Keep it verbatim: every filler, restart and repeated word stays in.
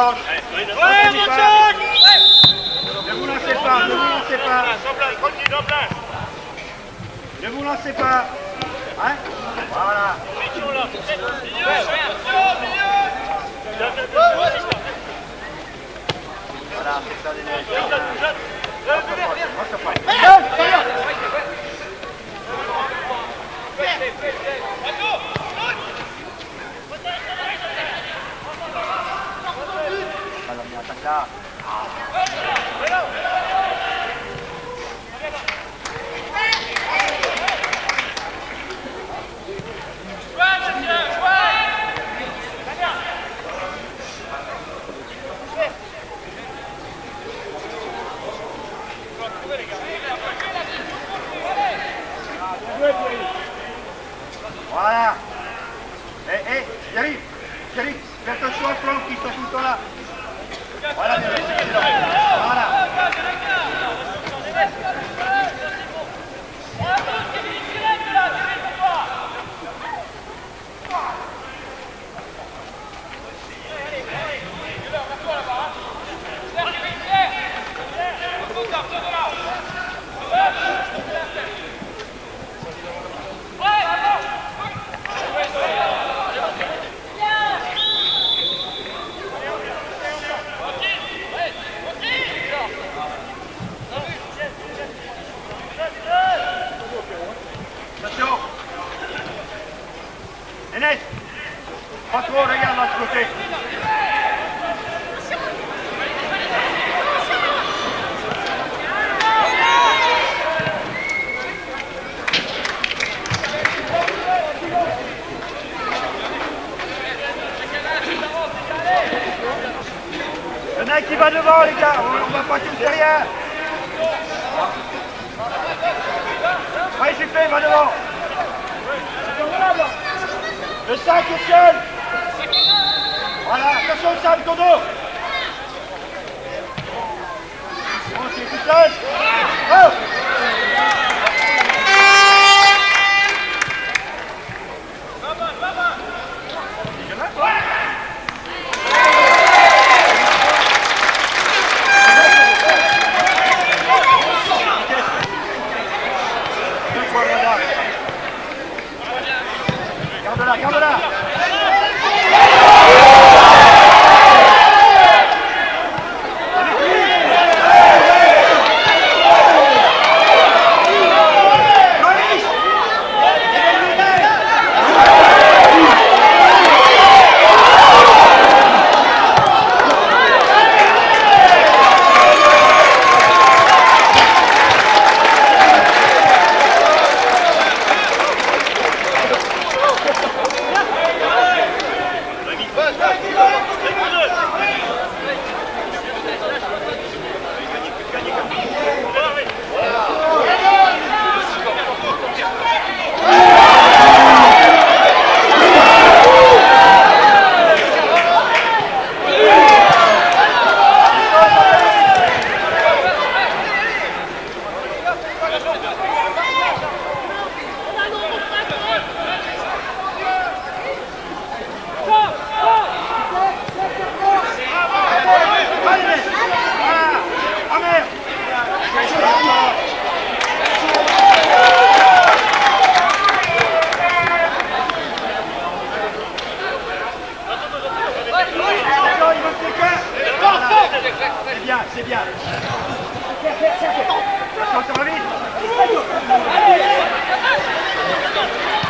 gauche. Ouais, mon choc. Ne vous lancez pas, ne vous lancez pas. Ne vous lancez pas. Hein? Voilà. Voilà, c'est ça, les mecs. Alors, on attaque là. Voilà. Eh, eh, j'y arrive. J'y arrive. Fais attention aux flancs qui sont tout le temps là. Voilà, bien, voilà. Attention. Enes, pas trop, regarde là ce côté. Il y en a qui va devant les gars, on va pas tous derrière. Ouais, j'ai fait, va devant. Le cinq est seul. Voilà, attention Sam, ton dos. Bon, c'est tout seul. Oh. Garde-la, garde-la. C'est bien, c'est bien. Attention, ça va vite.